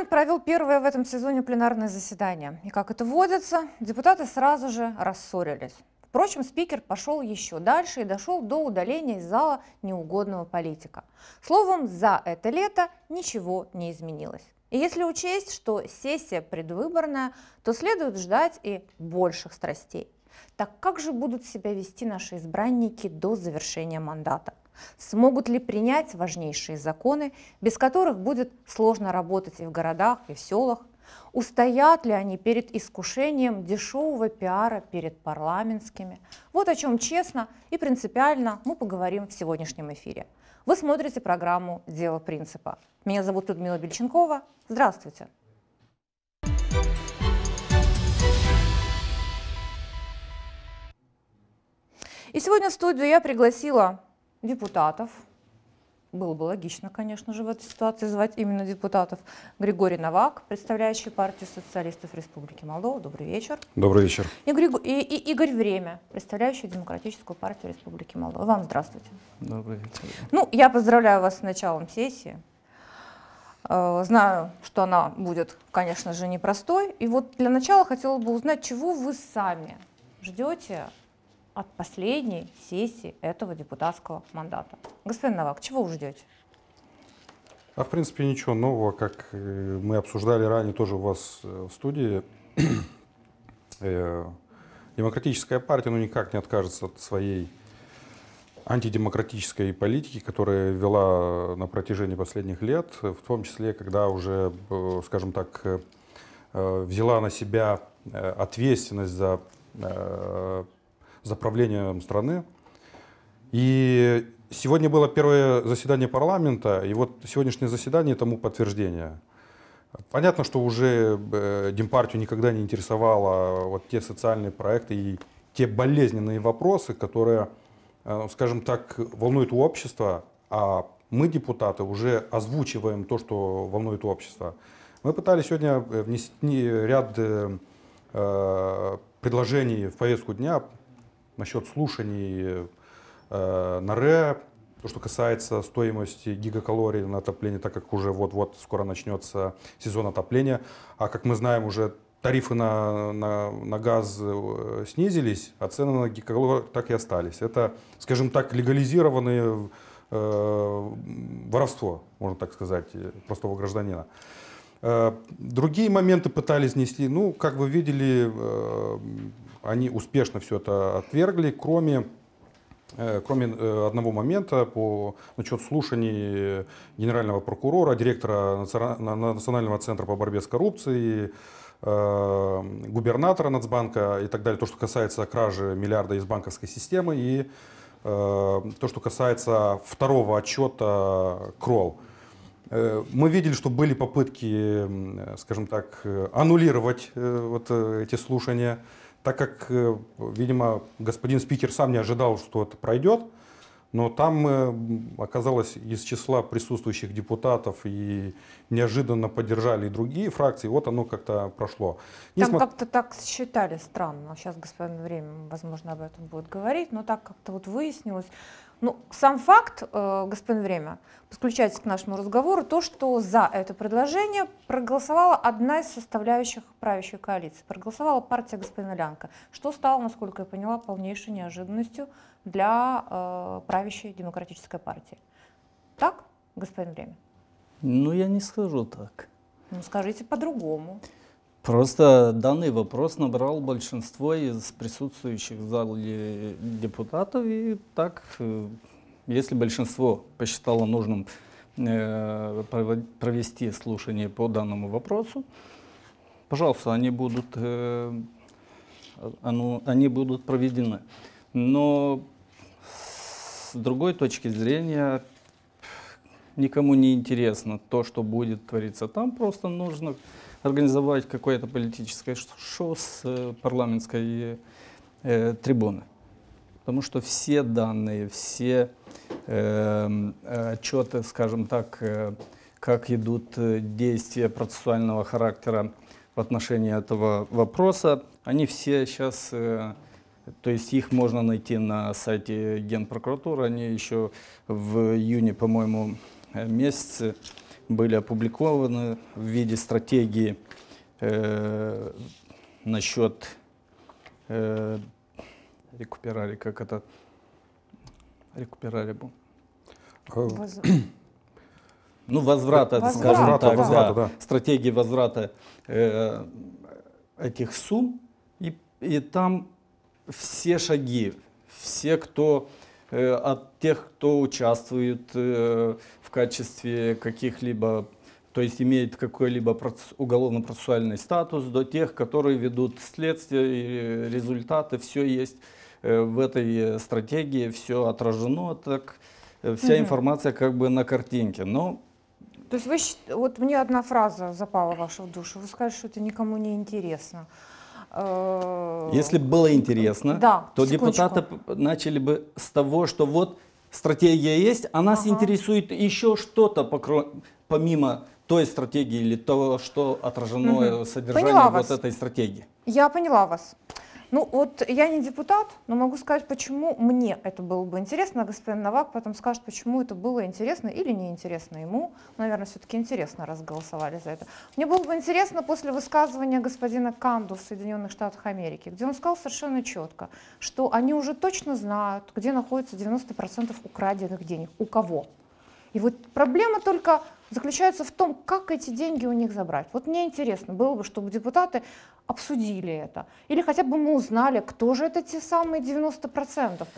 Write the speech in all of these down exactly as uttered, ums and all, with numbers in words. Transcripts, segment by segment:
Парламент провел первое в этом сезоне пленарное заседание. И, как это водится, депутаты сразу же рассорились. Впрочем, спикер пошел еще дальше и дошел до удаления из зала неугодного политика. Словом, за это лето ничего не изменилось. И если учесть, что сессия предвыборная, то следует ждать и больших страстей. Так как же будут себя вести наши избранники до завершения мандата? Смогут ли принять важнейшие законы, без которых будет сложно работать и в городах, и в селах? Устоят ли они перед искушением дешевого пиара перед парламентскими? Вот о чем честно и принципиально мы поговорим в сегодняшнем эфире. Вы смотрите программу «Дело принципа». Меня зовут Людмила Бельченкова. Здравствуйте. И сегодня в студию я пригласила депутатов. Было бы логично, конечно же, в этой ситуации звать именно депутатов. Григорий Новак, представляющий партию социалистов Республики Молдова. Добрый вечер. Добрый вечер. И, Григу... и, и Игорь Время, представляющий Демократическую партию Республики Молдова. Вам здравствуйте. Добрый вечер. Ну, я поздравляю вас с началом сессии. Знаю, что она будет, конечно же, непростой. И вот для начала хотела бы узнать, чего вы сами ждете от последней сессии этого депутатского мандата. Господин Новак, чего вы ждете? А в принципе ничего нового, как мы обсуждали ранее тоже у вас в студии. Демократическая партия ну, никак не откажется от своей антидемократической политики, которая вела на протяжении последних лет, в том числе, когда уже, скажем так, взяла на себя ответственность за за правлением страны. И сегодня было первое заседание парламента, и вот сегодняшнее заседание тому подтверждение. Понятно, что уже Демпартию никогда не интересовало вот те социальные проекты и те болезненные вопросы, которые, скажем так, волнуют общество, а мы, депутаты, уже озвучиваем то, что волнует общество. Мы пытались сегодня внести ряд предложений в повестку дня насчет слушаний э, на РЭ, то, что касается стоимости гигакалорий на отопление, так как уже вот-вот скоро начнется сезон отопления. А как мы знаем, уже тарифы на, на, на газ снизились, а цены на гигакалории так и остались. Это, скажем так, легализированное э, воровство, можно так сказать, простого гражданина. Э, другие моменты пытались внести, ну, как вы видели, э, они успешно все это отвергли, кроме, э, кроме э, одного момента по насчет слушаний генерального прокурора, директора Национального центра по борьбе с коррупцией, э, губернатора Нацбанка и так далее. То, что касается кражи миллиарда из банковской системы и э, то, что касается второго отчета КРОЛ. Мы видели, что были попытки, скажем так, аннулировать вот эти слушания, так как, видимо, господин спикер сам не ожидал, что это пройдет, но там оказалось из числа присутствующих депутатов и неожиданно поддержали и другие фракции, вот оно как-то прошло. Там Несмо... как-то так считали странно, сейчас господин Время, возможно, об этом будет говорить, но так как-то вот выяснилось. Ну, сам факт, э, господин Время, подключайтесь к нашему разговору, то, что за это предложение проголосовала одна из составляющих правящей коалиции, проголосовала партия господина Лянка, что стало, насколько я поняла, полнейшей неожиданностью для э, правящей демократической партии. Так, господин Время? Ну, я не скажу так. Ну, скажите по-другому. Просто данный вопрос набрал большинство из присутствующих в зале депутатов, и так, если большинство посчитало нужным провести слушание по данному вопросу, пожалуйста, они будут, они будут проведены. Но с другой точки зрения, никому не интересно то, что будет твориться там, просто нужно организовать какое-то политическое шоу с э, парламентской э, трибуны. Потому что все данные, все э, отчеты, скажем так, э, как идут действия процессуального характера в отношении этого вопроса, они все сейчас, э, то есть их можно найти на сайте Генпрокуратуры, они еще в июне, по-моему, месяце были опубликованы в виде стратегии э, насчет э, рекуперали, как это, рекуперали был. Воз- Ну, возврата, Возврата. скажем Возврата, так, возврата, да, да. стратегии возврата э, этих сумм, и, и там все шаги, все, кто э, от тех, кто участвует э, в качестве каких-либо, то есть имеет какой-либо проц- уголовно-процессуальный статус, до тех, которые ведут следствие, и результаты, все есть э, в этой стратегии, все отражено, так э, вся Мгм. информация как бы на картинке. Но То есть вы, счит- вот мне одна фраза запала в вашу душу. Вы сказали, что это никому не интересно. Э, если бы было интересно, Да, то секундочку. депутаты п- начали бы с того, что вот стратегия есть, а нас Ага. интересует еще что-то покро- помимо той стратегии или того, что отражено Мгм. в содержании Поняла вот вас. этой стратегии. Я поняла вас. Ну вот я не депутат, но могу сказать, почему мне это было бы интересно. Господин Новак потом скажет, почему это было интересно или неинтересно ему. Наверное, все-таки интересно, раз голосовали за это. Мне было бы интересно после высказывания господина Канду в Соединенных Штатах Америки, где он сказал совершенно четко, что они уже точно знают, где находится девяносто процентов украденных денег, у кого. И вот проблема только заключается в том, как эти деньги у них забрать. Вот мне интересно было бы, чтобы депутаты обсудили это. Или хотя бы мы узнали, кто же это те самые девяносто процентов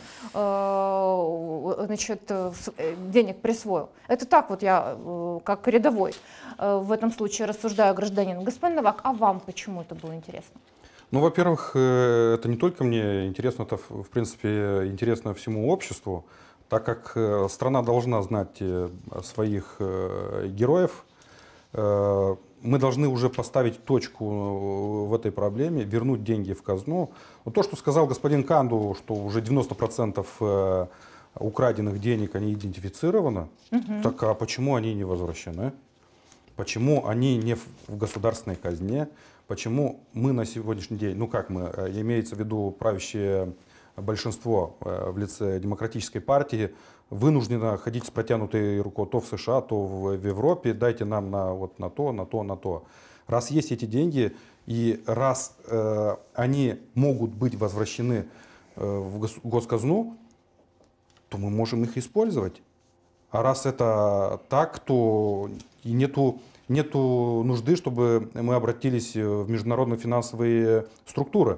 э, значит, э, с- э, денег присвоил. Это так вот я, э, как рядовой, э, в этом случае рассуждаю, гражданин. Господин Новак, а вам почему это было интересно? Ну, во-первых, э, это не только мне интересно, это, в в принципе, интересно всему обществу, так как э, страна должна знать э, своих э, героев. Э, Мы должны уже поставить точку в этой проблеме, вернуть деньги в казну. Но то, что сказал господин Канду, что уже девяносто процентов э, украденных денег, они идентифицированы, Мгм. так а почему они не возвращены? Почему они не в в государственной казне? Почему мы на сегодняшний день, ну как мы, э, имеется в виду правящее большинство э, в лице демократической партии, вынуждено ходить с протянутой рукой то в США, то в, в Европе, дайте нам на, вот, на то, на то, на то. Раз есть эти деньги, и раз э, они могут быть возвращены э, в гос- госказну, то мы можем их использовать. А раз это так, то и нету, нету нужды, чтобы мы обратились в международные финансовые структуры.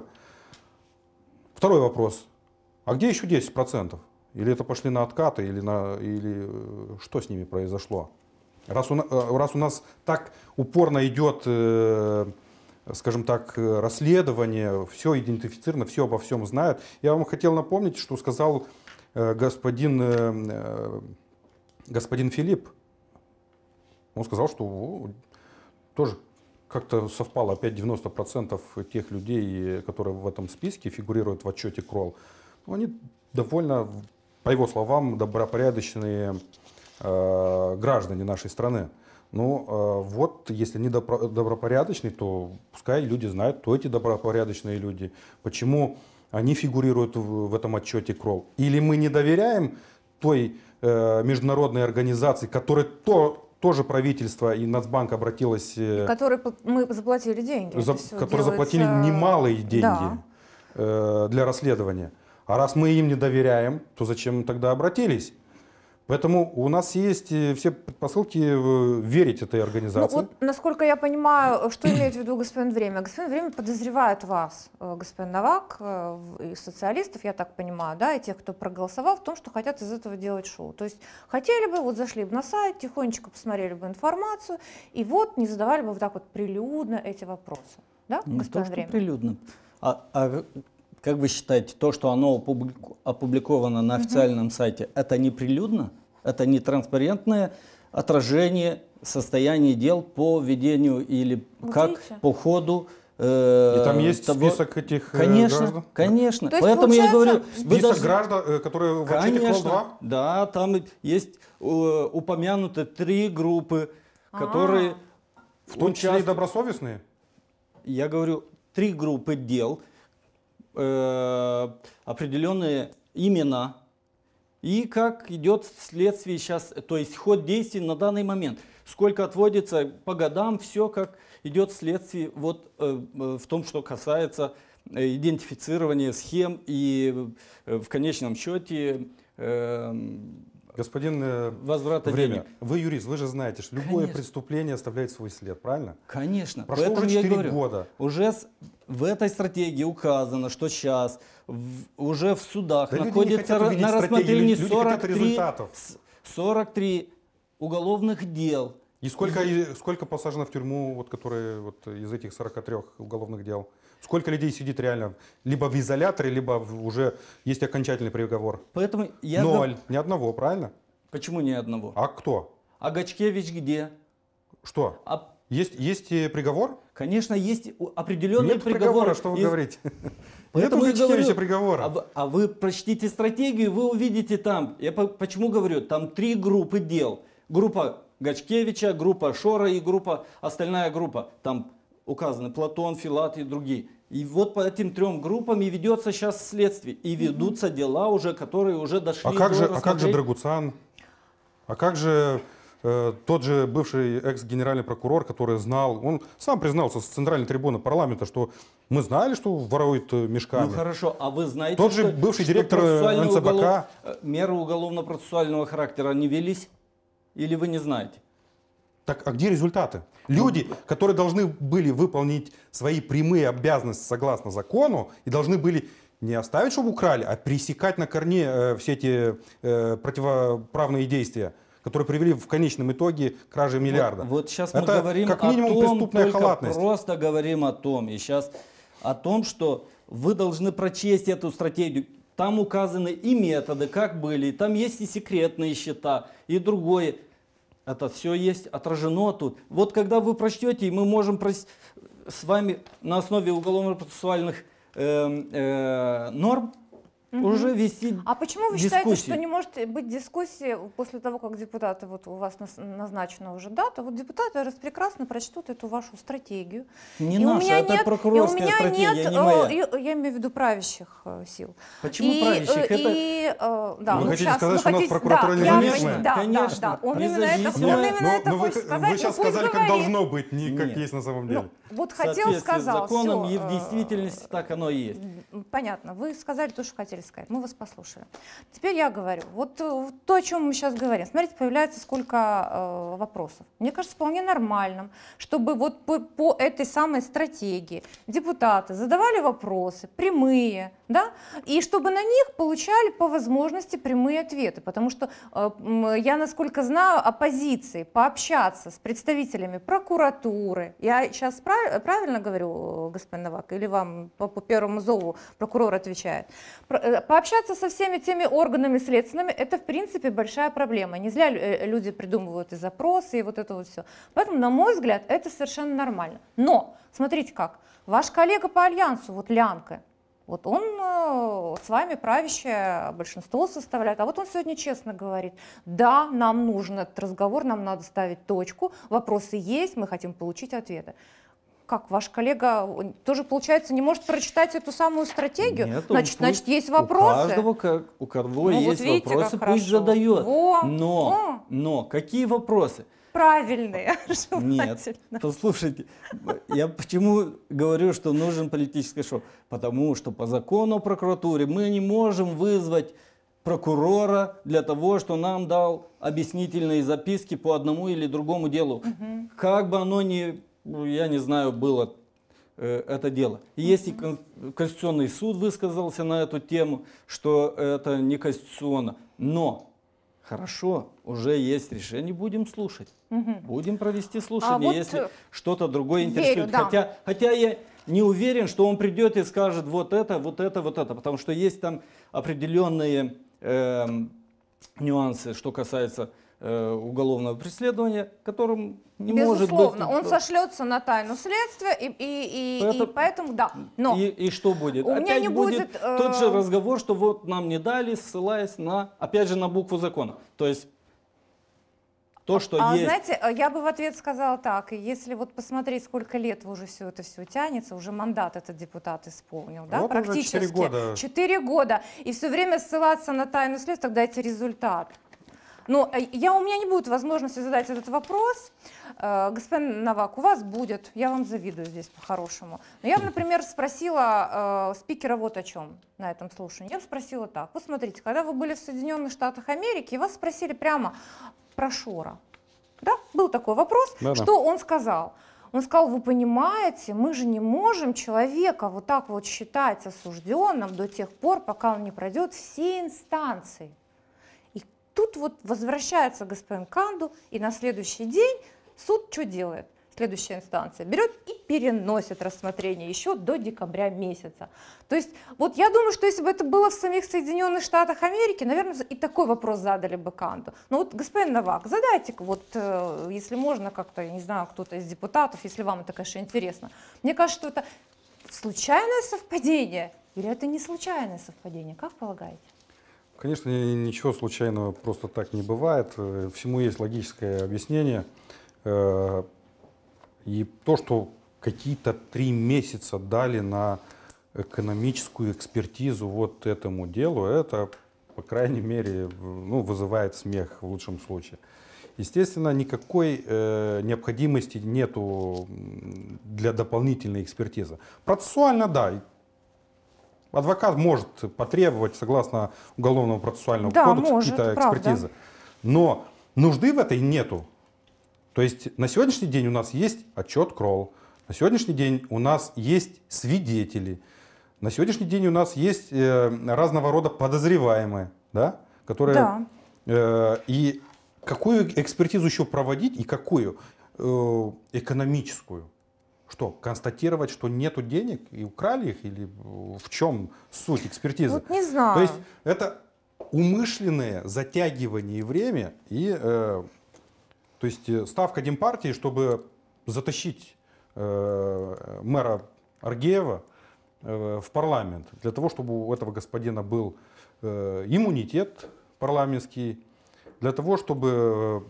Второй вопрос. А где еще десять процентов? Или это пошли на откаты, или, на, или э, что с ними произошло? Раз у, на- э, раз у нас так упорно идет, э, скажем так, э, расследование, все идентифицировано, все обо всем знают. Я вам хотел напомнить, что сказал э, господин, э, э, господин Филипп. Он сказал, что о, тоже как-то совпало опять девяносто процентов тех людей, которые в этом списке фигурируют в отчете Кролл. Они довольно, по его словам, добропорядочные э, граждане нашей страны. Ну э, вот, если они добро- добропорядочные, то пускай люди знают, кто эти добропорядочные люди, почему они фигурируют в, в этом отчете Кролл. Или мы не доверяем той э, международной организации, которая то, тоже правительство и Нацбанк обратилось, э, Который п- мы заплатили деньги. за- Это всё которые заплатили делается- немалые деньги Да. э, для расследования. А раз мы им не доверяем, то зачем тогда обратились? Поэтому у нас есть э, все предпосылки э, верить этой Ну организации. вот, насколько я понимаю, что имеет в виду господин Время? Господин Время подозревает вас, э, господин Новак, э, в- и социалистов, я так понимаю, да, и тех, кто проголосовал, в том, что хотят из этого делать шоу. То есть хотели бы, вот зашли бы на сайт, тихонечко посмотрели бы информацию, и вот не задавали бы вот так вот прилюдно эти вопросы. Да, Не то, господин что Время? прилюдно. А, а как вы считаете, то, что оно опублику- опубликовано на официальном сайте, это не прилюдно? Это не транспарентное отражение состояния дел по ведению или Вот как видите? по ходу э, И там есть того- список этих э, Конечно, граждан? конечно. То есть, Поэтому я говорю, получается, вы Список должны- граждан, э, которые в отчете Кролл Конечно, два? да, там есть э, упомянуты три группы, которые В том числе и участвуют. добросовестные? Я говорю, три группы дел, э, определенные имена и как идет следствие сейчас, то есть ход действий на данный момент. сколько отводится по годам, все как идет следствие вот, э, в том, что касается идентифицирования схем и э, в конечном счете э, Господин э, возврата время. денег. Вы юрист, вы же знаете, что любое Конечно. преступление оставляет свой след, правильно? Конечно. Прошло Поэтому уже я четыре говорю, года. Уже с- в этой стратегии указано, что сейчас в- уже в судах Да люди не находится хотят ра- увидеть на стратегии, рассмотрении люди хотят сорок три, результатов. с- сорок три уголовных дел. И сколько, и сколько посажено в тюрьму, вот, которые вот, из этих сорока трёх уголовных дел? Сколько людей сидит реально либо в изоляторе, либо в- уже есть окончательный приговор? Поэтому я Ноль. гов- Ни одного, правильно? Почему ни одного? А кто? А Гачкевич где? Что? А, Есть, есть э, приговор? конечно, есть у- определенные Нет приговоры. приговора, что вы Из- говорите? Поэтому Нет у я говорю, Гачкевича приговора. А вы, а вы прочтите стратегию, вы увидите там. Я по- почему говорю, там три группы дел. Группа Гачкевича, группа Шора и группа, остальная группа. Там указаны Платон, Филат и другие. И вот по этим трем группам и ведется сейчас следствие. И ведутся дела уже, которые уже дошли А как до же, а как же рассмотрения. Драгуцан? А как же э, тот же бывший экс-генеральный прокурор, который знал, он сам признался с центральной трибуны парламента, что мы знали, что воруют э, мешками. Ну хорошо, а вы знаете, Тот же что, бывший что директор процессуальные эн цэ бэ ка. уголов- э, меры уголовно-процессуального характера не велись? Или вы не знаете? Так, а где результаты? Люди, которые должны были выполнить свои прямые обязанности согласно закону и должны были не оставить, чтобы украли, а пресекать на корне э, все эти э, противоправные действия, которые привели в конечном итоге к краже миллиарда. Вот, вот сейчас мы Это говорим как о минимум том, преступная только халатность. просто говорим о том, и сейчас о том, что вы должны прочесть эту стратегию. Там указаны и методы, как были, там есть и секретные счета, и другое. Это все есть отражено тут. Вот когда вы прочтете, и мы можем прос- с вами на основе уголовно-процессуальных э, э, норм уже вести А почему вы дискуссии. считаете, что не может быть дискуссии после того, как депутаты, вот у вас нас- назначена уже дата, вот депутаты распрекрасно прочтут эту вашу стратегию. Не И у наша, меня это нет, и у прокурорская меня стратегия, нет, не э, моя. я, я имею в виду правящих э, сил. Почему и, правящих? э, Это- и, э, да, Вы ну, хотите щас, сказать, ну, что у нас хотите- прокуратура да, я- независимая? Да, да, Конечно. да, он именно это, Независимая. он именно Ну, это ну, вы, хочет вы сказать. сейчас ну, пусть сказали, как говорит. должно быть, не как Нет. есть на самом деле. Ну, вот В хотел, соответствии с сказал, законом всё, и в э, действительности так оно и есть. М, Понятно, вы сказали то, что хотели сказать, мы вас послушали. Теперь я говорю, вот э, то, о чем мы сейчас говорим. Смотрите, появляется сколько э, вопросов. Мне кажется, вполне нормальным, чтобы вот по, по этой самой стратегии депутаты задавали вопросы прямые, да, и чтобы на них получали по возможности прямые ответы, потому что э, м, я, насколько знаю, оппозиции пообщаться с представителями прокуратуры, я сейчас прав- правильно говорю, господин Новак, или вам по, по первому зову прокурор отвечает, Про- э, пообщаться со всеми теми органами следственными, это в принципе большая проблема, не зря лю- люди придумывают и запросы, и вот это вот все, поэтому, на мой взгляд, это совершенно нормально, но, смотрите как, ваш коллега по Альянсу, вот Лянка, вот он э, с вами правящее большинство составляет, а вот он сегодня честно говорит, да, нам нужен этот разговор, нам надо ставить точку, вопросы есть, мы хотим получить ответы. Как, ваш коллега он тоже, получается, не может прочитать эту самую стратегию? Нет, он значит, пусть- значит, есть У вопросы. каждого, как, у кого Ну, вот есть видите, как вопросы, хорошо. пусть задает. Во, Но, во. но, какие вопросы? Правильные, Нет, желательно. послушайте, я почему говорю, что нужен политический шоу? Потому что по закону о прокуратуре мы не можем вызвать прокурора для того, что нам дал объяснительные записки по одному или другому делу. Как бы оно ни, ну, я не знаю, было э, это дело. И если кон- Конституционный суд высказался на эту тему, что это не конституционно, но хорошо, уже есть решение, будем слушать. Будем провести слушание, вот, если э, что-то другое верю, интересует. да. Хотя, хотя я не уверен, что он придет и скажет вот это, вот это, вот это, потому что есть там определенные эм, нюансы, что касается э, уголовного преследования, которым не может быть... Безусловно, он сошлется на тайну следствия, и, и, и, Поэтому- и поэтому, да. Но И, и что будет? У меня Опять не будет, будет, э, тот же разговор, что вот нам не дали, ссылаясь на, опять же, на букву закона. То есть то, что а есть. знаете, я бы в ответ сказала так, если вот посмотреть, сколько лет уже все это все тянется, уже мандат этот депутат исполнил, да, Вот уже практически. четыре года. Четыре года. И все время ссылаться на тайну следствия, тогда эти результаты. Но э, я, у меня не будет возможности задать этот вопрос. Э, господин Новак, у вас будет, я вам завидую здесь по-хорошему. Но я, например, спросила э, спикера вот о чем на этом слушании. Я спросила так. Вот смотрите, когда вы были в Соединенных Штатах Америки, вас спросили прямо про Шора. Да? Был такой вопрос. Да-да. Что он сказал? Он сказал, вы понимаете, мы же не можем человека вот так вот считать осужденным до тех пор, пока он не пройдет все инстанции. И тут вот возвращается господин Канду, и на следующий день суд что делает? Следующая инстанция берет и переносит рассмотрение еще до декабря месяца. То есть вот я думаю, что если бы это было в самих Соединенных Штатах Америки, наверное, и такой вопрос задали бы Канду. Но вот, господин Новак, задайте, вот, э, если можно, как-то, я не знаю, кто-то из депутатов, если вам это, конечно, интересно. Мне кажется, что это случайное совпадение или это не случайное совпадение? Как полагаете? Конечно, ничего случайного просто так не бывает. Всему есть логическое объяснение. И то, что какие-то три месяца дали на экономическую экспертизу вот этому делу, это, по крайней мере, ну, вызывает смех в лучшем случае. Естественно, никакой э, необходимости нету для дополнительной экспертизы. Процессуально, да. Адвокат может потребовать, согласно Уголовному процессуальному да, кодексу, может, какие-то правда. экспертизы. Но нужды в этой нету. То есть на сегодняшний день у нас есть отчет Кролл, на сегодняшний день у нас есть свидетели, на сегодняшний день у нас есть э, разного рода подозреваемые, да, которые... Да. Э, и какую экспертизу еще проводить и какую? Э, экономическую. Что, констатировать, что нету денег и украли их? Или в чем суть экспертизы? Вот не знаю. То есть это умышленное затягивание времени и... Э, То есть ставка Демпартии, чтобы затащить э, мэра Аргеева э, в парламент, для того, чтобы у этого господина был э, иммунитет парламентский, для того, чтобы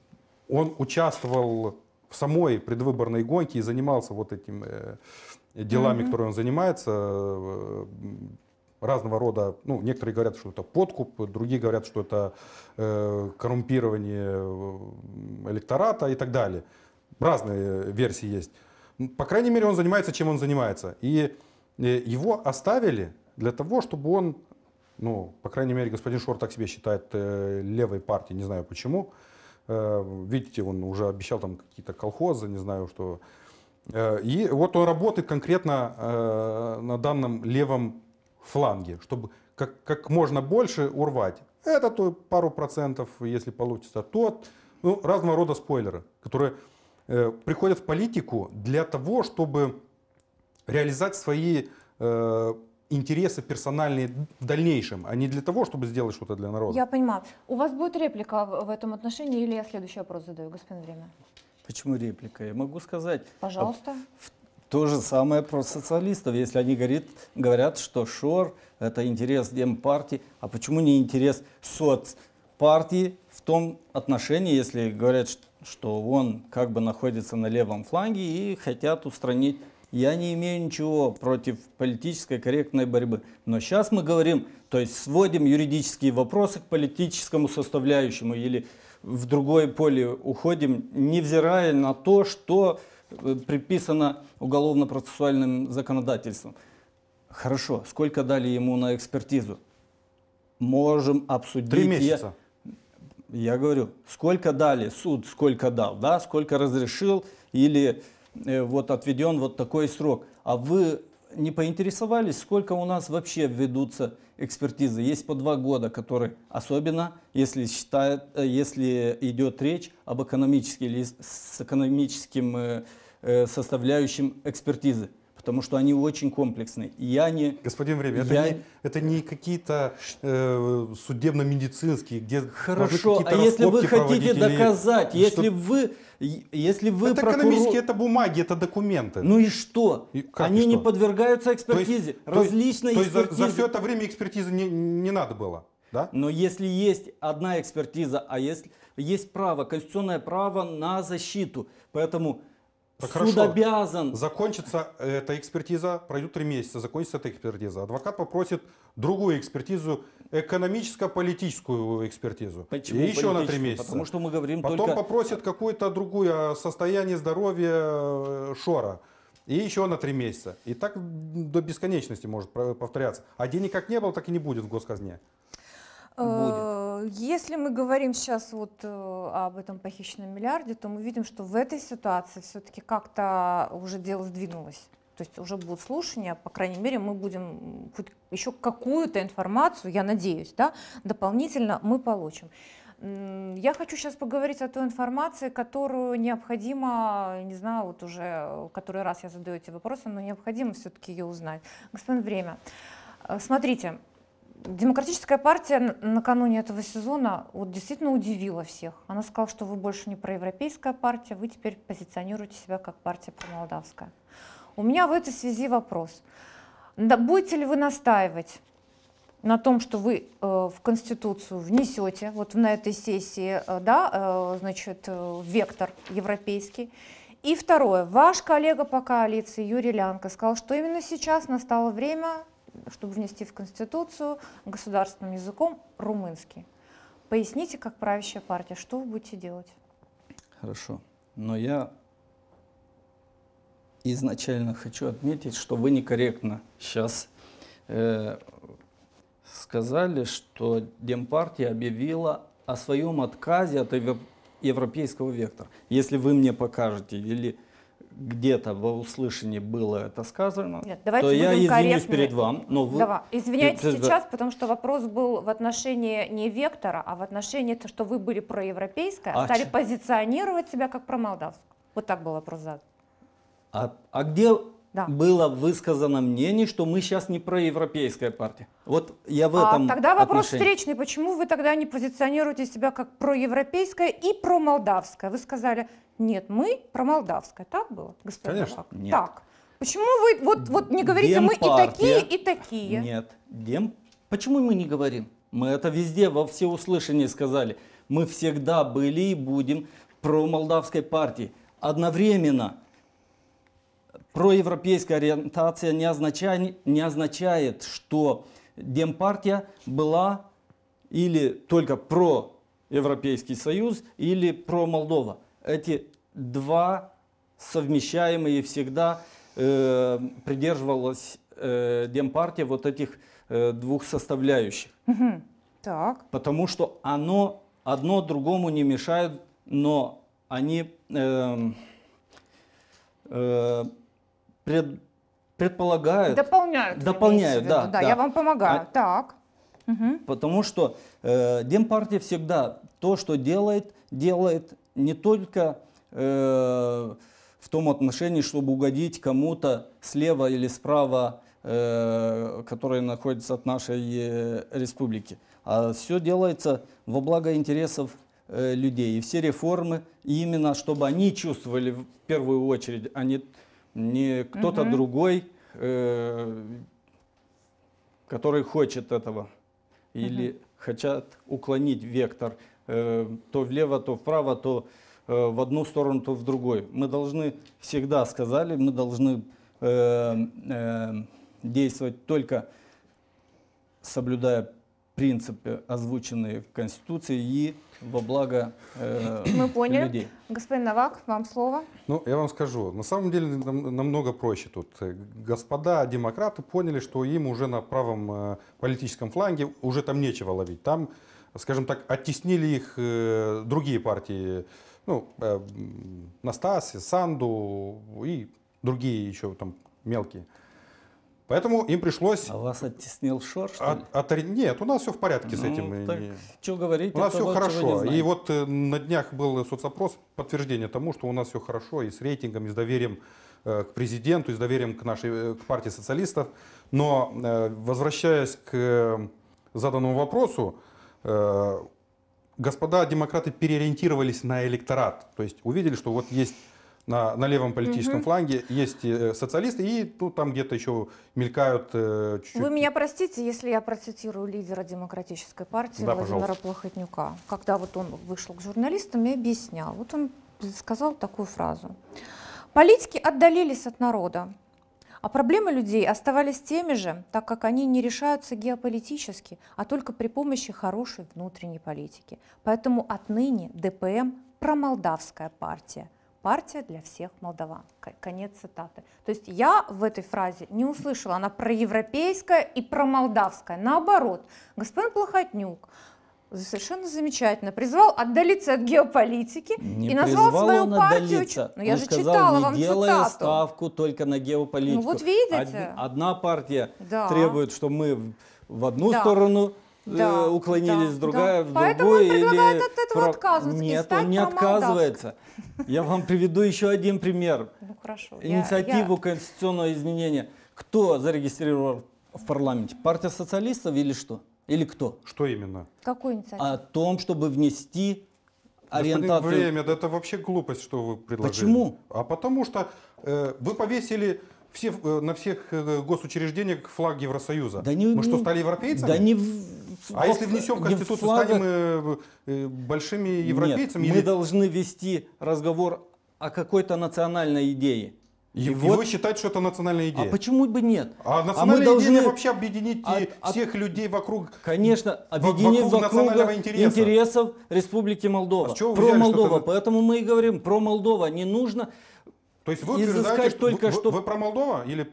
он участвовал в самой предвыборной гонке и занимался вот этими э, делами, mm-hmm. которые он занимается, э, разного рода, ну, некоторые говорят, что это подкуп, другие говорят, что это э, коррумпирование электората и так далее. Разные версии есть. По крайней мере, он занимается, чем он занимается. И э, его оставили для того, чтобы он, ну, по крайней мере, господин Шор так себе считает, э, левой партии, не знаю почему. Э, видите, он уже обещал там какие-то колхозы, не знаю что. Э, и вот он работает конкретно э, на данном левом фланге, чтобы как, как можно больше урвать. Это то пару процентов, если получится, тот. Ну, разного рода спойлеры, которые э, приходят в политику для того, чтобы реализовать свои э, интересы персональные в дальнейшем, а не для того, чтобы сделать что-то для народа. Я понимаю. У вас будет реплика в, в этом отношении или я следующий вопрос задаю, господин Время? Почему реплика? Я могу сказать. Пожалуйста. То же самое про социалистов. Если они говорит, говорят, что Шор – это интерес Демпартии, а почему не интерес соцпартии в том отношении, если говорят, что он как бы находится на левом фланге и хотят устранить. Я не имею ничего против политической корректной борьбы. Но сейчас мы говорим, то есть сводим юридические вопросы к политическому составляющему или в другое поле уходим, невзирая на то, что приписано уголовно-процессуальным законодательством. Хорошо, сколько дали ему на экспертизу? Можем обсудить. Три месяца. Я, я говорю, сколько дали, суд сколько дал, да, сколько разрешил или э, вот отведен вот такой срок. А вы не поинтересовались, сколько у нас вообще ведутся экспертизы? Есть по два года, которые, особенно если, считает, если идет речь об экономической или с экономическим э, э, составляющим экспертизы. Потому что они очень комплексные. Я не, Господин Время, это, я... не, это не какие-то э, судебно-медицинские, где Хорошо, а если вы хотите доказать, или... если вы, если вы это прокурор... экономические, это бумаги, это документы. Ну и что? И как Они и не что? подвергаются экспертизе. То есть, Различные то есть, экспертизы. То есть за, за все это время экспертизы не, не надо было, да? Но если есть одна экспертиза, а если есть право, конституционное право на защиту, поэтому Так суд хорошо. обязан... Закончится эта экспертиза, пройдут три месяца, закончится эта экспертиза. Адвокат попросит другую экспертизу экономическо-политическую экспертизу. Почему И еще на три политическую? месяца. Потому что мы говорим Потом только... попросят какое-то другое состояние здоровья э, Шора. И еще на три месяца. И так до бесконечности может повторяться. А денег как не было, так и не будет в госказне. Будет. Если мы говорим сейчас вот об этом похищенном миллиарде, то мы видим, что в этой ситуации все-таки как-то уже дело сдвинулось. То есть уже будут слушания, по крайней мере, мы будем хоть еще какую-то информацию, я надеюсь, да, дополнительно мы получим. Я хочу сейчас поговорить о той информации, которую необходимо, не знаю, вот уже который раз я задаю эти вопросы, но необходимо все-таки ее узнать. Господин Время, смотрите, Демократическая партия накануне этого сезона вот действительно удивила всех. Она сказала, что вы больше не проевропейская партия, вы теперь позиционируете себя как партия промолдавская. У меня в этой связи вопрос. Да, будете ли вы настаивать на том, что вы э, в Конституцию внесете вот на этой сессии, э, да, э, значит, э, вектор европейский? И второе. Ваш коллега по коалиции Юрий Лянко сказал, что именно сейчас настало время, чтобы внести в Конституцию государственным языком румынский. Поясните, как правящая партия, что вы будете делать? Хорошо. Но я изначально хочу отметить, что вы некорректно сейчас э, сказали, что Демпартия объявила о своем отказе от европейского вектора. Если вы мне покажете или где-то во услышании было это сказано, Нет, то я извинюсь перед вами. Но вы... Давай. Извиняйтесь Это... сейчас, потому что вопрос был в отношении не вектора, а в отношении того, что вы были проевропейская, а стали ч... позиционировать себя как промолдавская. Вот так был вопрос задан. А, а где да. было высказано мнение, что мы сейчас не проевропейская партия? Вот я в этом а тогда вопрос отношении. встречный. Почему вы тогда не позиционируете себя как проевропейская и промолдавская? Вы сказали, нет, мы промолдавская. Так было, господин Конечно. Нет. Так. Почему вы вот, вот не говорите, Демпартия... мы и такие, и такие? Нет. Дем... Почему мы не говорим? Мы это везде, во всеуслышание сказали. Мы всегда были и будем промолдавской партией. Одновременно проевропейская ориентация не означает, не означает, что Демпартия была или только про Европейский Союз, или про Молдова. Эти два совмещаемые всегда э, придерживалась э, Демпартия вот этих э, двух составляющих. Угу. Так. Потому что оно одно другому не мешает, но они э, э, пред, предполагают... Дополняют. Дополняют, да, да, да. Я вам помогаю. А, так. Угу. Потому что э, Демпартия всегда то, что делает, делает не только э, в том отношении, чтобы угодить кому-то слева или справа, э, которые находятся от нашей э, республики, а все делается во благо интересов э, людей. И все реформы именно, чтобы они чувствовали в первую очередь, а не, не кто-то угу. другой, э, который хочет этого. Или угу. хотят уклонить вектор э, то влево, то вправо, то э, в одну сторону, то в другой. Мы должны, всегда сказали, мы должны э, э, действовать только соблюдая принципы, озвученные в Конституции, и во благо э, Мы поняли. людей. Господин Новак, вам слово. Ну, я вам скажу, на самом деле нам, намного проще тут. Господа демократы поняли, что им уже на правом э, политическом фланге уже там нечего ловить. Там, скажем так, оттеснили их э, другие партии, ну, э, Настасья, Санду и другие еще там мелкие. Поэтому им пришлось... А вас оттеснил Шор, что ли? От, от, нет, у нас все в порядке с ну, этим. Так, что говорить? У нас все того, хорошо. И вот э, на днях был соцопрос, подтверждение тому, что у нас все хорошо и с рейтингом, и с доверием э, к президенту, и с доверием к нашей к партии социалистов. Но э, возвращаясь к э, заданному вопросу, э, господа демократы переориентировались на электорат. То есть увидели, что вот есть... На, на левом политическом угу. фланге есть э, социалисты, и ну, там где-то еще мелькают э, чуть-чуть. Вы меня простите, если я процитирую лидера Демократической партии да, Владимира пожалуйста. Плохотнюка. Когда вот он вышел к журналистам и объяснял, вот он сказал такую фразу. Политики отдалились от народа. А проблемы людей оставались теми же, так как они не решаются геополитически, а только при помощи хорошей внутренней политики. Поэтому отныне ДПМ – промолдавская партия. Партия для всех молдаван. Конец цитаты. То есть я в этой фразе не услышала, она проевропейская и промолдавская. Наоборот, господин Плохотнюк совершенно замечательно призвал отдалиться от геополитики не и назвал свою партию. Ну, я он же сказал, читала не вам делая цитату. ставку только на геополитику. Ну вот видите. Од- одна партия Да. требует, что мы в- в одну Да. сторону э, Да, уклонились, да, другая да. в Поэтому другую. он предлагает или от этого про- отказываться и Нет, стать он не промолдавской. отказывается. Я вам приведу еще один пример. Ну хорошо. я- Инициативу я- конституционного изменения. Кто зарегистрировал в парламенте? Партия социалистов или что? Или кто? Что именно? Какую инициативу? О том, чтобы внести Господин ориентацию. Время, да это вообще глупость, что вы предложили. Почему? А потому что э, вы повесили все, э, на всех э, госучреждениях флаг Евросоюза. Да не- Мы что, не- стали европейцами? Да не в- А если внесем в не Конституцию, флагах. станем э, э, большими европейцами? Нет, или... мы должны вести разговор о какой-то национальной идее. И, И и вот- вы считаете, что это национальная А идея? почему бы нет? А мы национальная должны- идея вообще объединить от- и от- всех людей вокруг. Конечно, объединить вокруг вокруг, национального интереса. интересов Республики Молдова. А с чего вы Про взяли, что Молдова. это- Поэтому мы и говорим про Молдова. Не нужно То есть вы изыскать утверждаете, что только вы, что- вы про Молдова или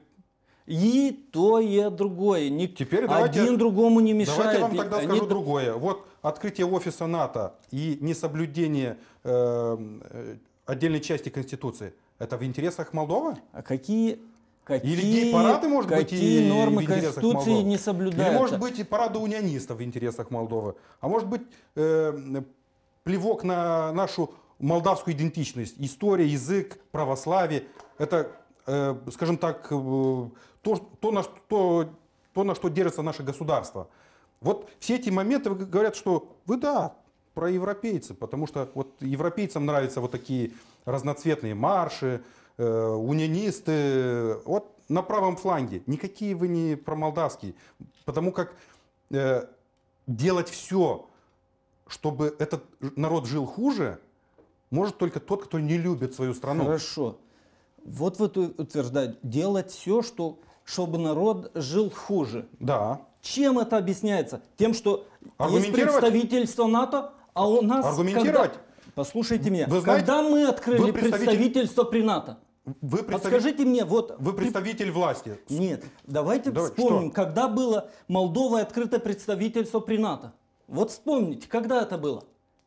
и то, и другое. Ни- Теперь давайте- Один другому не мешает. давайте я вам тогда Они- скажу другое. Вот открытие офиса НАТО и несоблюдение э, э, отдельной части Конституции, это в интересах Молдовы? А какие, какие, Или гей-парады, может быть, какие и нормы в интересах Конституции Молдовы? не соблюдаются? Или может быть и парады унионистов в интересах Молдовы? А может быть э, плевок на нашу молдавскую идентичность, история, язык, православие? Это, э, скажем так, э, то, то, на что, то, на что держится наше государство. Вот все эти моменты говорят, что вы, да, проевропейцы, потому что вот европейцам нравятся вот такие разноцветные марши, э, унионисты. Вот на правом фланге. Никакие вы не промолдавские. Потому как э, делать все, чтобы этот народ жил хуже, может только тот, кто не любит свою страну. Хорошо. Вот вы ту- утверждаете, делать все, что, чтобы народ жил хуже. Да. Чем это объясняется? Тем, что есть Аргументировать? представительство НАТО, а у нас... Аргументировать? когда- Послушайте меня. Вы знаете, когда мы открыли вы представитель- представительство при НАТО? Вы, представитель, Подскажите мне, вот... вы представитель власти. Нет, давайте Давай, вспомним, что? когда было Молдовой открыто представительство при НАТО. Вот вспомните, когда это было?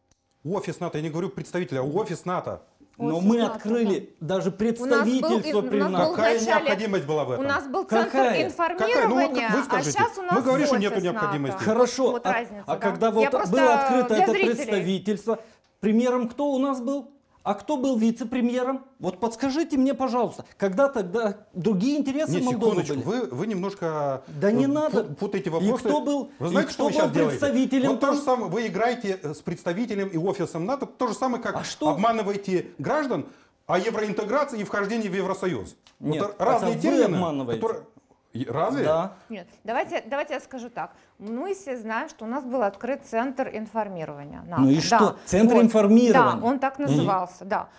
Офис НАТО, я не говорю представителя, а офис НАТО. Но Офис мы НАТО, открыли даже У нас был- представительство у при нас был НАТО. Какая вначале- необходимость была в этом? У нас был центр Какая? информирования, Какая? Ну, вот вы а скажите. сейчас у нас Мы говорим, что офис нету НАТО. необходимости. Хорошо, Вот а, разница, а да. когда Я вот просто было открыто для это зрителей. представительство, премьером кто у нас был? А кто был вице-премьером? Вот подскажите мне, пожалуйста, когда тогда другие интересы Нет, Молдовы секундочку, были? вы, вы немножко Да не э, надо. пу- путаете И вопросы. кто был- Вы и знаете, кто что вы был сейчас делаете? представителем Вот то там? же самое, вы играете с представителем и офисом НАТО, то же самое, как А что? обманываете граждан о евроинтеграции и вхождении в Евросоюз. Вот Нет, это разные это вы термины, обманываете. которые- И- Разве? Да. Нет, давайте, давайте я скажу так. Мы все знаем, что у нас был открыт центр информирования НАТО. Ну и Да. что? Центр информирования. Да, он так назывался, да.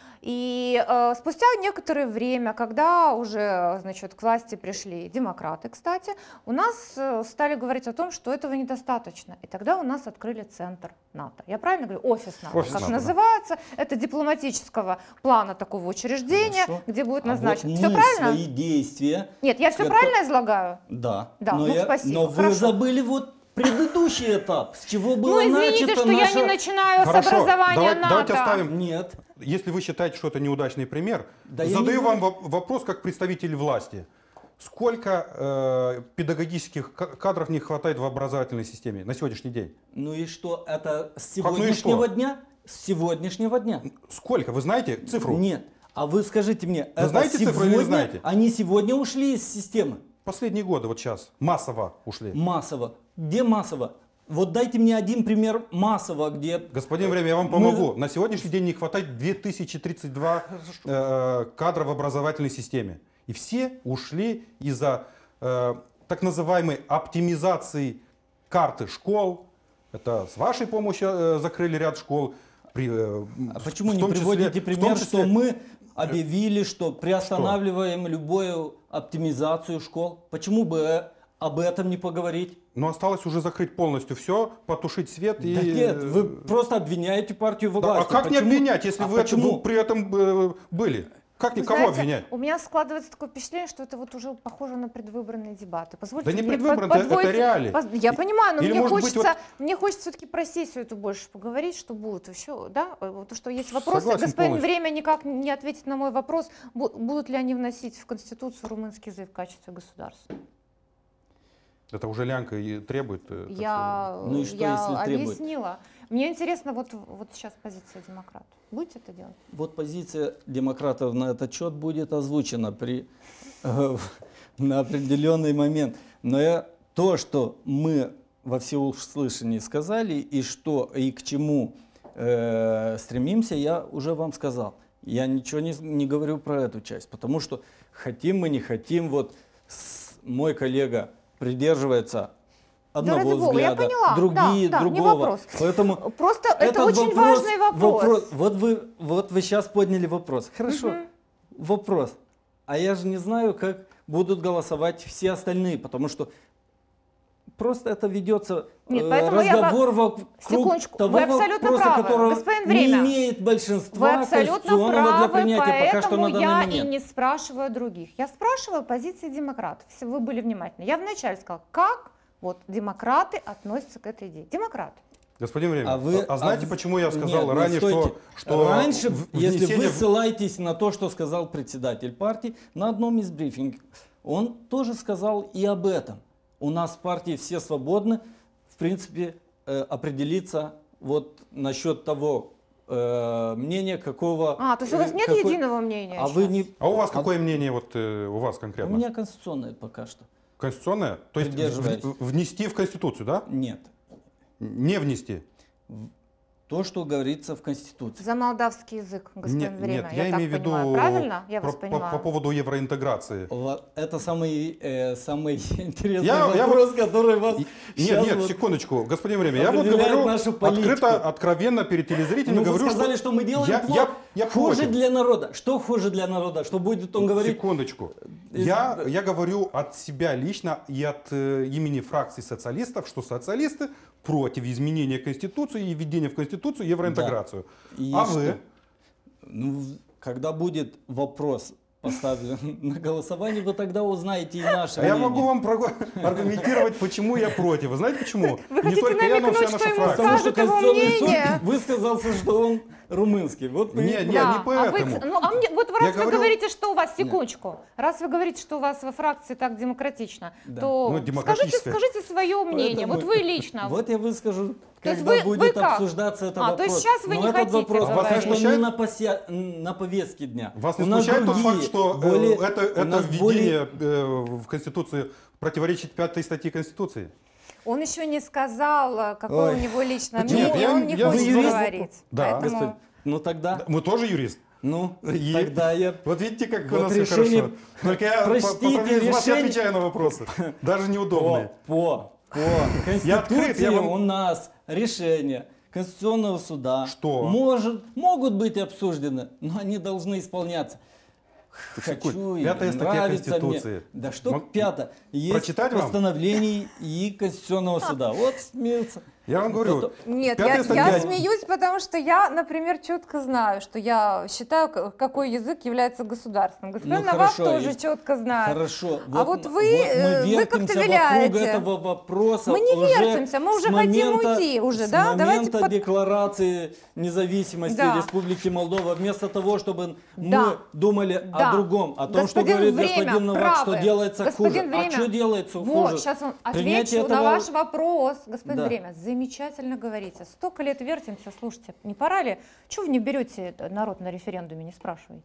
И э, спустя некоторое время, когда уже, значит, к власти пришли демократы, кстати, у нас э, стали говорить о том, что этого недостаточно. И тогда у нас открыли центр НАТО. Я правильно говорю? Офис НАТО, Офис как НАТО, да. называется. Это дипломатического плана такого учреждения, Хорошо. где будет А назначен. вот Все мы правильно? свои действия... Нет, я все Это- правильно излагаю? Да. Да, но ну, я- спасибо, Но вы хорошо. забыли вот предыдущий этап, с чего было Ну, извините, начато что я наша- не начинаю Хорошо, с образования давай- НАТО. давайте оставим. Нет. Если вы считаете, что это неудачный пример, Да я задаю не вам воп- вопрос как представитель власти. Сколько э, педагогических ка- кадров не хватает в образовательной системе на сегодняшний день? Ну и что, это с ну и сегодняшнего что? дня? С сегодняшнего дня. Сколько? Вы знаете цифру? Нет. А вы скажите мне, это знаете цифру или не сегодня- знаете? Они сегодня ушли из системы? Последние годы вот сейчас массово ушли. Массово. Где массово? Вот дайте мне один пример массово, где... Господин Время, я вам Мы- помогу. На сегодняшний день не хватает две тысячи тридцать два э, кадра в образовательной системе. И все ушли из-за э, так называемой оптимизации карты школ. Это с вашей помощью э, закрыли ряд школ. При, э, А в- почему в не том числе- приводите в том пример, числе- что мы объявили, что приостанавливаем любое оптимизацию школ? Почему бы э, об этом не поговорить? Но осталось уже закрыть полностью все, потушить свет и... Да нет, вы просто обвиняете партию во Да, власти. а как не Почему? обвинять, если А вы, это, почему? вы при этом э, были? Как Вы никого знаете, обвинять? у меня складывается такое впечатление, что это вот уже похоже на предвыборные дебаты. Позвольте Да не мне предвыборные, под- это- это подводить- реалии. поз- Я понимаю, но Или, мне может быть, хочется, вот- мне хочется все-таки про сессию эту больше поговорить, что будет еще, да? Вот то, что есть вопросы. Согласен Господин полностью. Время никак не ответит на мой вопрос, бу- будут ли они вносить в Конституцию румынский язык в качестве государства. Это уже Лянка и требует. э, так Я, Ну и что, я если требует? объяснила. Мне интересно, вот, вот сейчас позиция демократов. Будете это делать? Вот позиция демократов на этот счет будет озвучена при, э, на определенный момент. Но я, то, что мы во всеуслышании сказали и что и к чему э, стремимся, я уже вам сказал. Я ничего не, не говорю про эту часть, потому что хотим мы, не хотим, вот с, мой коллега придерживается одного ради бога, я взгляда, поняла. другие Да, да, не другого. вопрос. Поэтому Просто это этот очень важный вопрос. Вот вы, вот вы сейчас подняли вопрос. Хорошо, Мгм. вопрос. А я же не знаю, как будут голосовать все остальные, потому что просто это ведется Нет, э, поэтому я разговор вокруг Секундочку, того вы абсолютно вопроса, правы. который Господин не Время, имеет Вы большинства абсолютно конституционного для правы, принятия пока что поэтому на данный я момент. и не спрашиваю других. Я спрашиваю позиции демократов, если вы были внимательны. Я вначале сказала, как вот демократы относятся к этой идее. Демократы. Господин Время, А а, вы- а знаете, а в- почему я сказал Нет, нет, ранее, стойте. что, что Раньше, в- если вы внесение в- ссылаетесь на то, что сказал председатель партии на одном из брифингов, он тоже сказал и об этом. У нас в партии все свободны, в принципе, э, определиться вот насчет того э, мнения, какого... А, то есть у вас э, нет какой- единого мнения А вы сейчас? не... А у вас а какое мнение, вот э, у вас У конкретно? меня конституционное пока что. Конституционное? То есть в- Придерживаюсь. в- внести в Конституцию, да? Нет. Не внести? То, что говорится в Конституции. За молдавский язык, господин Нет, Время. нет, я, я так имею в виду понимаю. Правильно? Я про- вас по, понимаю. по поводу евроинтеграции. Вот это самый, э, самый интересный Я- я вопрос, который вас И- Нет, сейчас нет, вот- секундочку, господин Время, я вот определяет говорю нашу политику. открыто, откровенно перед телезрителями, Ну, вы говорю, сказали, что, мы делаем я, плохо. я, я хуже против. для народа. Что хуже для народа? Что будет он говорить? Секундочку. Из- Я, я говорю от себя лично и от э, имени фракции социалистов, что социалисты против изменения Конституции и введения в Конституцию евроинтеграцию. И А что? вы? Ну, в- когда будет вопрос поставлен на голосование, вы тогда узнаете и наше А я мнение. могу вам прого- аргументировать, почему я против. Вы знаете почему? Вы Не хотите только я, но намекнуть, вся что наша ему фракция. Потому что скажут его Конституционный суд мнение? высказался, что он румынский. Вот мы- Не, не, Да, не а поэтому. вы, ну, а мне, вот раз Я вы говорю- говорите, что у вас, секундочку, раз вы говорите, что у вас во фракции так демократично, Да. то Ну, скажите, демократическое. скажите свое мнение, Поэтому- вот вы лично. Вот я выскажу, То есть когда вы- вы будет как? обсуждаться этот А, вопрос. то есть сейчас вы Но не этот хотите вопрос Вас пока не что смущает? не на, пося- на повестке дня. Вас не У нас смущает тот другие, факт, что э, более- это, у это нас введение э, в Конституцию противоречит пятой статье Конституции? Он еще не сказал, э, какое Ой. у него личное Нет, мнение, я- он не я хочет юрист? говорить. Да. Поэтому- Господи, ну тогда, Мы тоже юрист. ну, И- тогда я... Вот видите, как у Вот нас все решение- хорошо. Только я по, по Прочтите сравнению с вас я решение- отвечаю на вопросы, даже По, неудобные. по, по Я открыт, Конституции я вам- у нас решения Конституционного суда Что? Может, могут быть обсуждены, но они должны исполняться. секунд, Хочу и пятая статья нравится Конституции. мне. Да что Мог- пятая? Есть прочитать вам? постановление и Конституционного суда. Вот смеются. Я вам говорю, Вот, Нет, пятая я, статья- я смеюсь, потому что я, например, четко знаю, что я считаю, к- какой язык является государственным. Господин Ну, Навак хорошо, тоже и- четко знает. Хорошо. А вот вы, мы э, вы как-то вертимся виляете. вокруг этого вопроса. Мы не уже вертимся, мы уже с хотим момента- уйти уже, с да? Давайте момента под- декларации независимости Да. Республики Молдова, вместо того, чтобы Да. мы думали Да. о другом, о том, Господин что говорит Время, господин Новак, правы. что делается Господин хуже. Время. А что делается Вот, хуже? сейчас он Принятие отвечу на этого- ваш вопрос. Господин Да. Время, замечательно говорите. Столько лет вертимся, слушайте, не пора ли? Чего вы не берете народ на референдуме, не спрашиваете?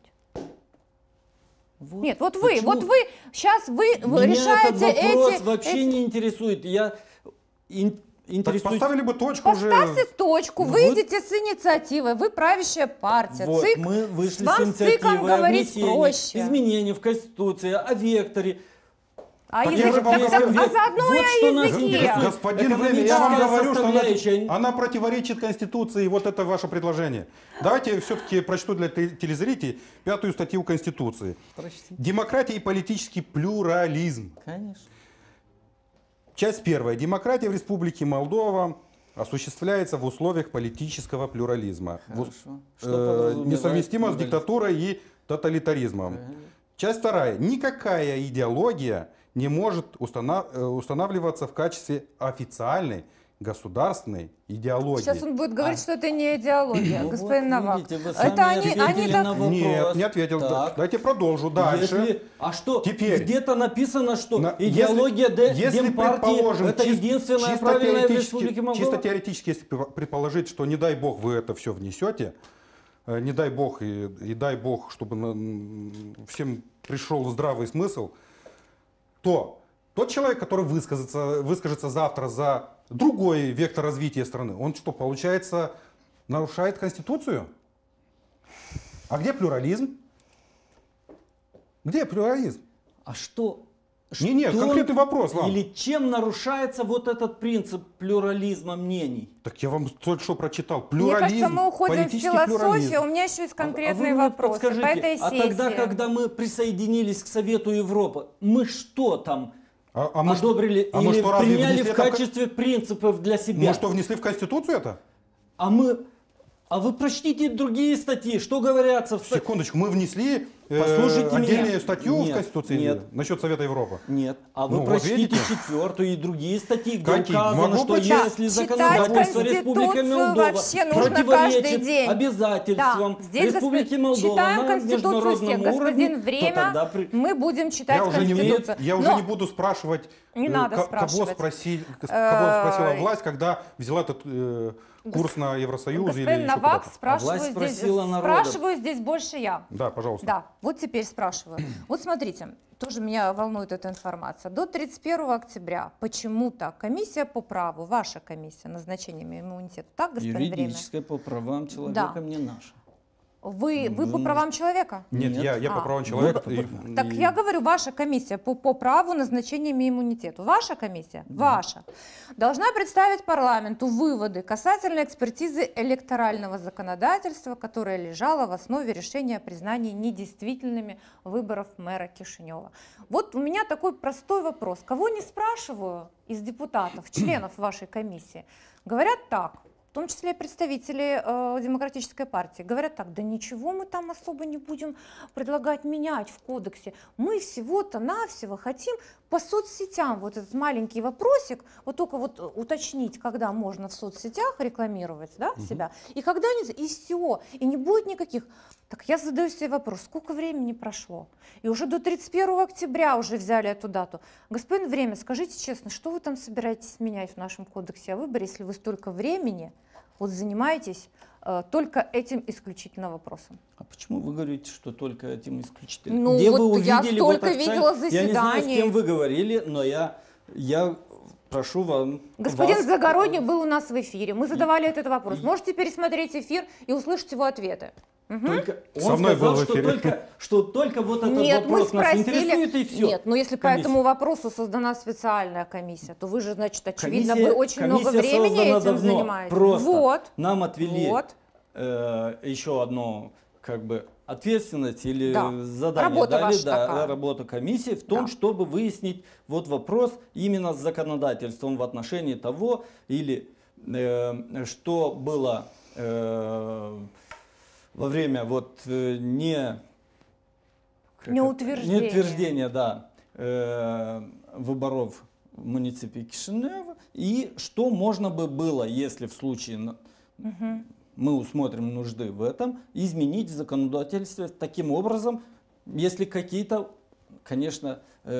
Вот. Нет, вот вы, Почему? вот вы, сейчас вы, вы Меня решаете этот вопрос эти... вообще эти- не интересует. Я ин- так интересуюсь... поставили бы точку уже. Поставьте точку, Ну выйдите с инициативой, вы правящая партия, Вот, ЦИК, мы вышли вам с с инициативой ЦИКом о говорить внесении проще. изменений в Конституции, о векторе. А Так языки, я же вам так, так, говорю, а заодно вот и что о нас языке. интересует. Господин Время, я вам Экономическая говорю, что она, составляющая. она противоречит Конституции, вот это ваше предложение. Давайте все-таки прочту для те- телезрителей пятую статью Конституции. Прочти. Демократия и политический плюрализм. Конечно. Часть первая. Демократия в Республике Молдова осуществляется в условиях политического плюрализма. В ус- Хорошо. э, Что подразумевает несовместимо с плюрализм? диктатурой и тоталитаризмом. Правильно. Часть вторая. Никакая идеология не может устана- э, устанавливаться в качестве официальной государственной идеологии. Сейчас он будет говорить, А. что это не идеология, Ну господин вот, Новак. видите, вы Это сами они, ответили они на так... вопрос. Нет, не ответил. Так. Давайте продолжу дальше. Если- а что, Теперь. где-то написано, что На- идеология если, Д- если Демпартии предположим, это чис- единственная чисто правильная в теоретически- Республике Молдова? Чисто теоретически, если пр- предположить, что не дай бог вы это все внесете, э, не дай бог и, и дай бог, чтобы на- м, всем пришел здравый смысл, то тот человек, который высказится, выскажется завтра за другой вектор развития страны, он что, получается, нарушает Конституцию? А где плюрализм? Где плюрализм? А что? Не, нет, что конкретный вопрос вам. Или чем нарушается вот этот принцип плюрализма мнений? Так я вам только что прочитал. Мне Плюрализм, кажется, мы уходим в политический философию. плюрализм. У меня еще есть конкретные а вы мне вопросы по подскажите, этой а сессии. тогда, когда мы присоединились к Совету Европы, мы что там А, а мы, что- одобрили а мы или что, разве приняли внесли в это в ко- качестве принципов для себя? мы что, внесли в Конституцию это? А мы, а вы прочтите другие статьи, что говорятся в статье. Секундочку, мы внесли э, Послушайте отдельную меня. статью в Нет, Конституции нет. насчет Совета Европы. Нет, а вы Ну, вот прочтите видите? четвертую и другие статьи, где Какие? указано, Могу что почитать. если Читать законодательство Республики Конституцию Молдова вообще нужно противоречит каждый день. обязательствам Да, здесь Республики госп- Молдова читаем на Конституцию международном всех. Господин уровне, Время, то тогда при- мы будем читать Я уже, не, Конституцию. я уже Но не буду спрашивать, Не э, надо ко- спрашивать. кого, спроси, кого Э, спросила власть, когда взяла этот э, курс на Евросоюз или господин еще Новак, куда-то. спрашиваю, власть здесь, спросила народа. спрашиваю здесь больше я. Да, пожалуйста. Да, вот теперь спрашиваю. Вот смотрите, тоже меня волнует эта информация. До тридцать первого октября почему-то комиссия по праву, ваша комиссия назначения иммунитета, так, господин Время? Юридическое по правам человека Да. не наше. Вы, вы Вы по правам человека? Нет, Нет. я, я по А, правам вот человека. по- и- Так и- я говорю, ваша комиссия по, по праву назначения иммунитету. Ваша комиссия? Ваша. Должна представить парламенту выводы касательно экспертизы электорального законодательства, которое лежало в основе решения о признании недействительными выборов мэра Кишинева. Вот у меня такой простой вопрос. Кого не спрашиваю из депутатов, членов вашей комиссии, говорят так, в том числе и представители э, Демократической партии, говорят так, да ничего мы там особо не будем предлагать менять в кодексе. Мы всего-то навсего хотим по соцсетям вот этот маленький вопросик, вот только вот уточнить, когда можно в соцсетях рекламировать, да, себя, и когда не, и все, и не будет никаких. Так я задаю себе вопрос, сколько времени прошло? И уже до тридцать первого октября уже взяли эту дату. Господин Время, скажите честно, что вы там собираетесь менять в нашем кодексе о выборе, если вы столько времени вот занимаетесь э, только этим исключительно вопросом? А почему вы говорите, что только этим исключительно? Ну, Где вот вы я увидели столько официально- видела Я не знаю, с заседаний. кем вы говорили, но я, я прошу вам... Господин вас- Загородний был у нас в эфире, мы задавали этот вопрос. Можете пересмотреть эфир и услышать его ответы. Мгм. Только он Со мной сказал, был в что эфире. только, что только вот этот Нет, мы вопрос нас спросили. интересует, и все. Нет, но если по Комиссия. этому вопросу создана специальная комиссия, то вы же, значит, очевидно, Комиссия- вы очень много комиссия времени создана этим давно. занимаетесь. Просто Вот. нам отвели Вот. э, еще одно как бы ответственность или Да. задание Работа дали, ваша да, такая. работа комиссии в том, Да. чтобы выяснить вот вопрос именно с законодательством в отношении того, или э, что было э, во время вот э, не как Не это? утверждения. не утверждения, да, э, выборов в муниципе Кишинева, и что можно бы было, если в случае на- Мгм. мы усмотрим нужды в этом, изменить в законодательстве таким образом, если какие-то, конечно,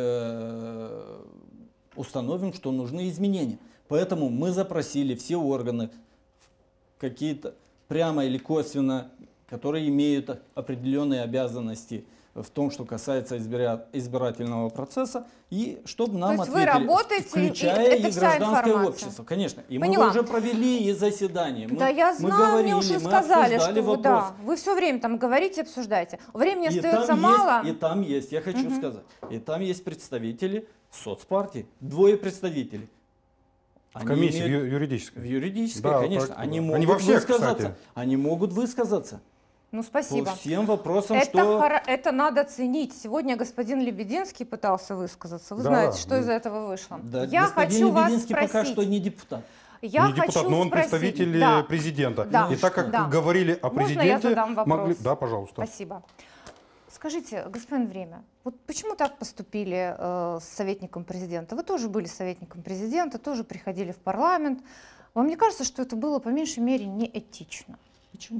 э, установим, что нужны изменения. Поэтому мы запросили все органы, какие-то прямо или косвенно, которые имеют определенные обязанности в том, что касается избира- избирательного процесса, и чтобы нам есть вы ответили, работаете, и включая это и вся гражданское информация. общество. Конечно. И Поняла. мы уже провели и заседание. Мы, Да я мы знаю, говорили, мне уже мы сказали, что обсуждали вы, вопрос. да, вы все время там говорите, обсуждаете. Времени И остается там мало. Есть, и там есть, я хочу Мгм. сказать, и там есть представители соцпартии двое представителей. В Они комиссии, имеют- в ю- юридической. В юридической, Да, конечно. так, Они да. могут Они во всех, высказаться. кстати. Они могут высказаться Ну, по спасибо. всем вопросам, Это, что... хоро- это надо ценить. Сегодня господин Лебединский пытался высказаться. Вы Да, знаете, что ну, из этого вышло. Да, Я господин хочу вас Лебединский спросить. пока что не депутат. Я не депутат, хочу но он спросить- представитель Да. э, президента. Да. И так как Да. говорили о Можно я президенте, задам вопрос? могли... Да, пожалуйста. Спасибо. Скажите, господин Время, вот почему так поступили э, с советником президента? Вы тоже были советником президента, тоже приходили в парламент. Вам не кажется, что это было по меньшей мере неэтично? Почему?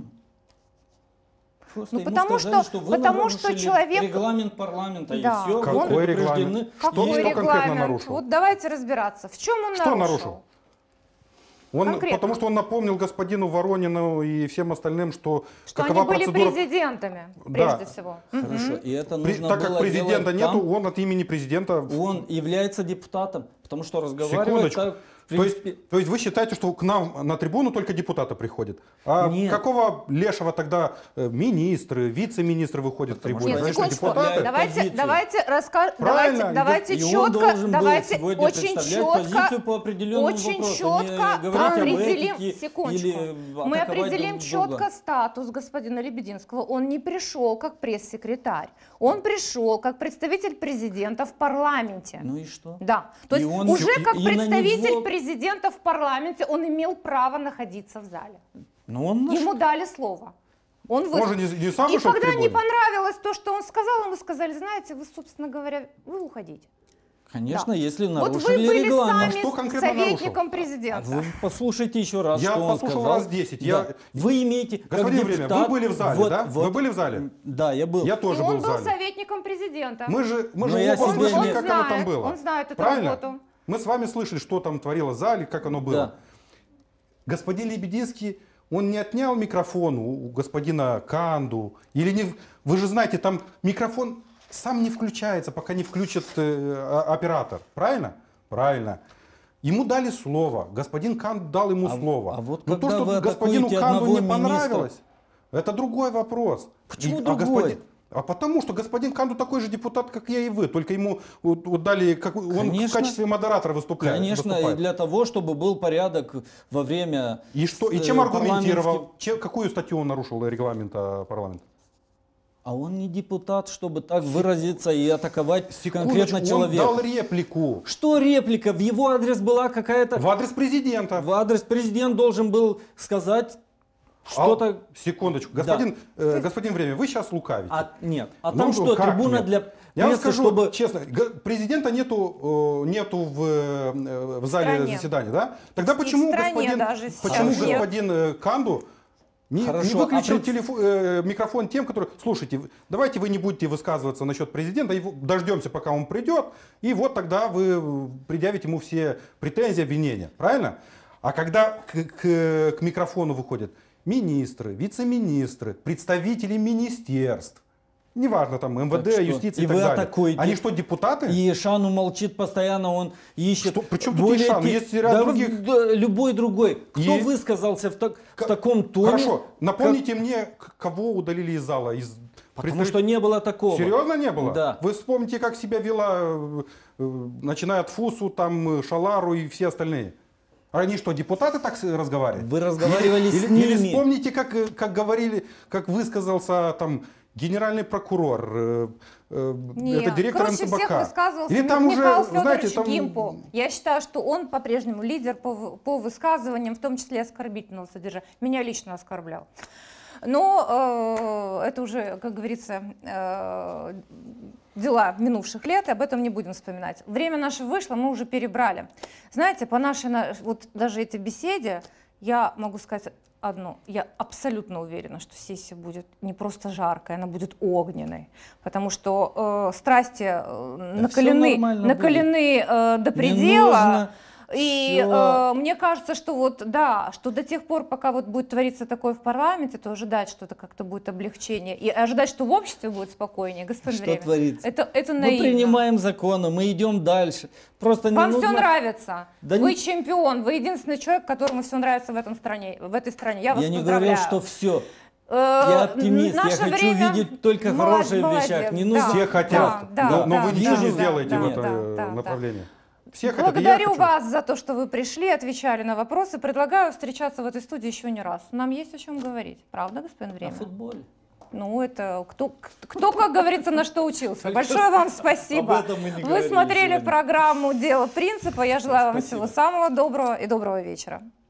Просто Ну, ему потому сказали, что- вы потому что нарушили человек- регламент парламента, Да. и все. Какой регламент? Что- Какой что конкретно регламент? нарушил? Вот давайте разбираться. В чем он Что нарушил? нарушил? Он, Конкретно. потому что он напомнил господину Воронину и всем остальным, что, Что какова они были процедура... президентами, Да. прежде всего. Хорошо, Мгм. и это При- нужно так как было президента делать нету, там. он от имени президента... Он является депутатом, потому что разговаривает Секундочку. так, в То есть, принципе... то есть вы считаете, что к нам на трибуну только депутаты приходят? А Нет. какого лешего тогда э, министры, вице-министры выходят к Потому трибуне? Нет, Конечно, Значит, секундочку, депутаты? представляют давайте, позицию. давайте, раска... Правильно, давайте, давайте И он четко, должен давайте был сегодня очень представлять позицию четко, по определенному очень вопросу, четко не говорить об определим, этике секундочку, или мы атаковать определим друг друга. четко статус господина Лебединского. Он не пришел как пресс-секретарь, он пришел как представитель президента в парламенте. Ну и что? Да, то И есть он- уже и- как и на представитель него- президента в парламенте он имел право находиться в зале. Ну он наш- Ему дали слово. Он Он выступил. же не, не сам И вышел к когда не трибуне? понравилось то, что он сказал, ему сказали, знаете, вы, собственно говоря, вы уходите. Конечно, Да. если Вот вы нарушили были регламент. сами что конкретно советником А президента. Вы послушайте еще раз, Я что он послушал сказал. раз десять. Да. Я- Вы имеете, как Господин Время, депутат, вы были в зале, вот- да? вот- Вы были в зале? Да, я был. Я И тоже он был в был зале. советником президента. Мы же, мы же Но я оба себе слышали, не- как он оно там знает, было. он знает эту Правильно? работу. Мы с вами слышали, что там творилось в зале, как оно было. Да. Господин Лебединский, он не отнял микрофон у у господина Канду. Или не... Вы же знаете, там микрофон сам не включается, пока не включит э, а- оператор. Правильно? Правильно. Ему дали слово. Господин Канду дал ему А- слово. а вот Но то, когда что вы господину атакуете Канду не одного министра- понравилось, это другой вопрос. Почему И- другой? А, господин- а потому что господин Канду такой же депутат, как я и вы. Только ему вот, вот дали, как, он в Конечно. качестве модератора выступляет. Конечно, и выступает. для того, чтобы был порядок во время... И, что, и э, чем аргументировал? парламентских- Чем, какую статью он нарушил регламента парламента? А он не депутат, чтобы так выразиться и атаковать Секундочку, конкретно он человека. дал реплику Что реплика? В его адрес была какая-то... в адрес президента. В адрес президент должен был сказать что-то... А, секундочку. Господин, э, господин Время, вы сейчас лукавите. А, нет, о Ну, том, что как трибуна нет? для Я вам прессы, скажу чтобы... честно, г- президента нету, э, нету в, э, в зале стране. заседания, да? Тогда И в почему стране господин, даже сейчас почему нет. господин э, Канду не, не Хорошо, выключил а пред- телефо- э, микрофон тем, которые... Слушайте, вы- давайте вы не будете высказываться насчет президента, и в- дождемся, пока он придет, и вот тогда вы предъявите ему все претензии, обвинения, правильно? А когда к, к- к микрофону выходят министры, вице-министры, представители министерств, неважно, там МВД, Так что? юстиция и, И так вы далее. атакуете. Они что, депутаты? И Шану молчит постоянно, он ищет... Что? При чем тут более Ишан? те- Есть ряд Да, других. да, любой другой. Кто И- высказался в, так- в К- таком тоне? Хорошо, напомните мне, к- кого удалили из зала? Из Потому представителей- что не было такого. Серьезно не было? Да. Вы вспомните, как себя вела, э, э, начиная от Фусу, там, э, Шалару и все остальные. Они что, депутаты так с- разговаривают? Вы разговаривали или, с или, или ними. вспомните, как, э, как говорили, как высказался там генеральный прокурор, э, э, Нет, это директор круче всех НЦБК. высказывался Или там уже, Михаил знаете, Федорович там... Гимпу. Я считаю, что он по-прежнему лидер по, вы- по высказываниям, в том числе оскорбительного содержания. Меня лично оскорблял. Но э, это уже, как говорится, э, дела минувших лет, и об этом не будем вспоминать. Время наше вышло, мы уже перебрали. Знаете, по нашей, на- вот даже этой беседе, я могу сказать одно. Я абсолютно уверена, что сессия будет не просто жаркой, она будет огненной. Потому что э, страсти э, Да накалены, всё нормально накалены э, до Не предела. нужно И всё- э, мне кажется, что вот да, что до тех пор, пока вот будет твориться такое в парламенте, то ожидать, что это как-то будет облегчение, и ожидать, что в обществе будет спокойнее, господин Что Время. творится? Это, это Мы наивно. принимаем законы, мы идем дальше. Просто не Вам нужно... все нравится. Да вы не- чемпион, вы единственный человек, которому все нравится в этом стране, в этой стране. Я вас Я не поздравляю. говорил, что все. Я оптимист, я наше хочу время- видеть только Молод- хорошие молодец, вещах. Не да. нужно Все хотят, да, но, но да, вы да, ничего да, не сделаете да, в этом да, э, да, да. направлении. Все хотят, и я Благодарю хочу. вас за то, что вы пришли, отвечали на вопросы. Предлагаю встречаться в этой студии еще не раз. Нам есть о чем говорить. Правда, господин О Время? футболе. Ну, это кто, кто, как говорится, на что учился. Большое вам спасибо. Об этом мы не Вы говорили смотрели сегодня. программу «Дело принципа». Я желаю вам Спасибо. всего самого доброго и доброго вечера.